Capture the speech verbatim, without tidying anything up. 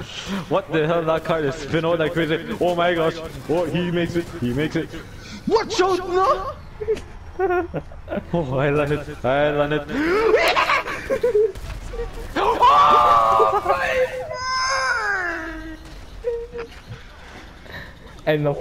What the hell? That card is spin out like crazy. Oh my gosh. Oh, he makes it. He makes it. Watch out, no! Oh, I land it. I land it. And no.